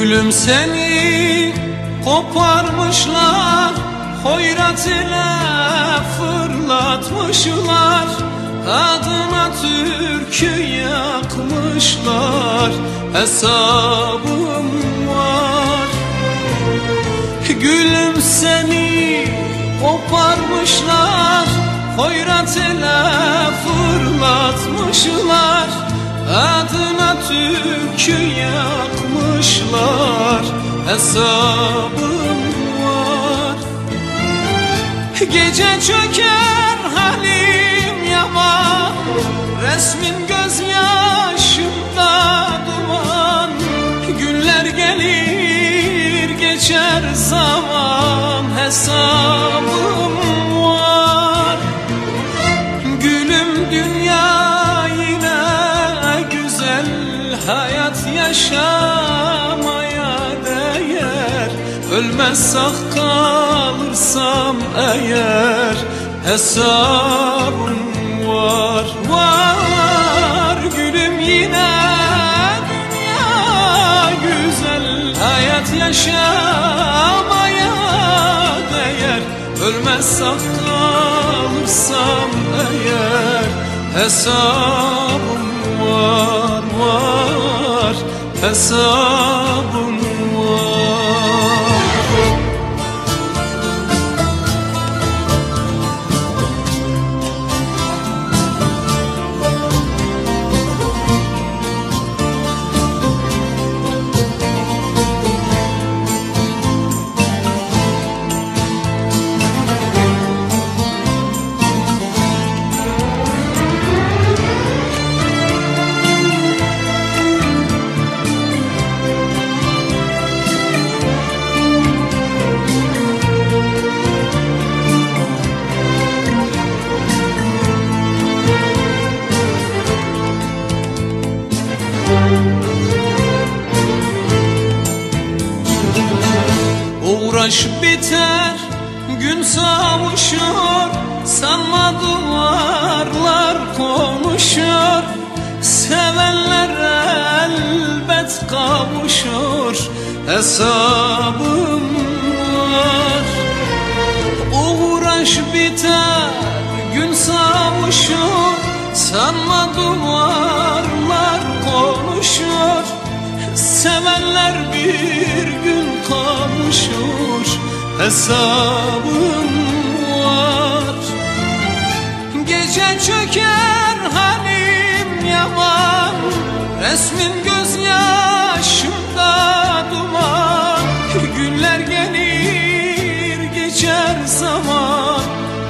Gülüm seni koparmışlar, hoyrat ile fırlatmışlar, adına türkü yakmışlar, hesabım var. Gülüm seni koparmışlar, hoyrat ile fırlatmışlar, adına türkü yakmışlar, hesabım var. Gece çöker halim yaman, resmin gözyaşımda duman, günler gelir geçer zaman, hesabım var. Gülüm dünya yine güzel, hayat yaşamaya değer, ölmezsek kalırsam eğer, hesabım var, var. Gülüm yine dünya güzel, hayat yaşamaya değer, ölmezsek kalırsam eğer, hesabım var, var, hesabım var. Uğraş biter, gün savuşur, sanma duvarlar konuşur, sevenler elbet kavuşur, hesabım var. Uğraş biter, gün savuşur, sanma duvarlar konuşur, sevenler bir gün kavuşur, hesabım var. Gece çöker halim yaman, resmin gözyaşımda duman, günler gelir geçer zaman,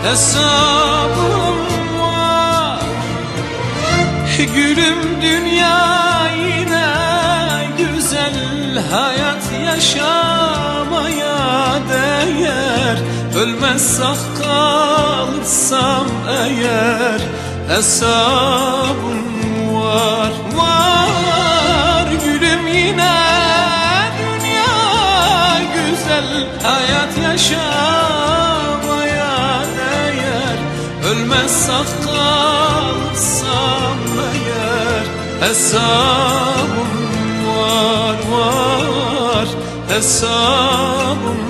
hesabım var. Gülüm dünya yine güzel, hayat yaşamaya değer, ölmezsek kalırsam eğer, hesabım var, var. Gülüm yine dünya güzel, hayat yaşamaya değer, ölmezsek kalırsam eğer, hesabım var, var, hesabım